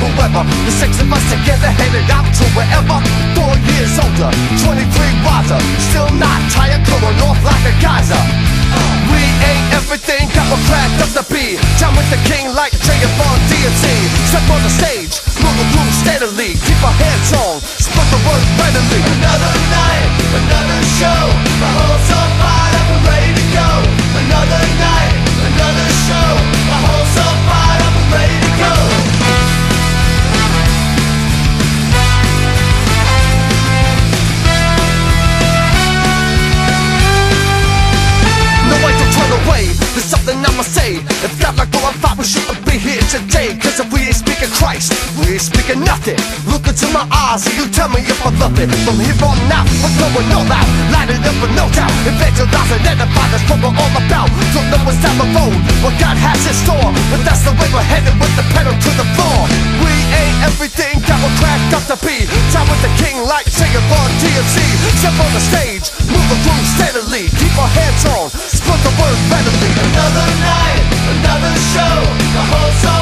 forever. The six of us together headed out to wherever. 4 years older, 23 wiser, still not tired, going off like a geyser. We ain't everything, got what cracked up to be. Time with the king like Jay and Von DMC. Step on the stage, move the room steadily, keep our hands on, split the word readily. Another night, another show, my whole's on fire, I'm ready to go. Another night, another show, my whole's on fire, I'm ready to go. There's something I'ma say. If God like going fight, we shouldn't be here today. Cause if we ain't speaking Christ, we ain't speaking nothing. Look into my eyes and you tell me if I love it. From here on out, we're going all out, light it up with no doubt. Evangelize and edify, that's what we're all about. Don't know what's down the road, what God has in store, but that's the way we're headed with the pedal to the floor. We ain't everything, got what cracked up to be. Time with the king like singing on DMC. Step on the stage, move the room steadily, keep our hands on, split the word readily. Another night, another show, the whole song.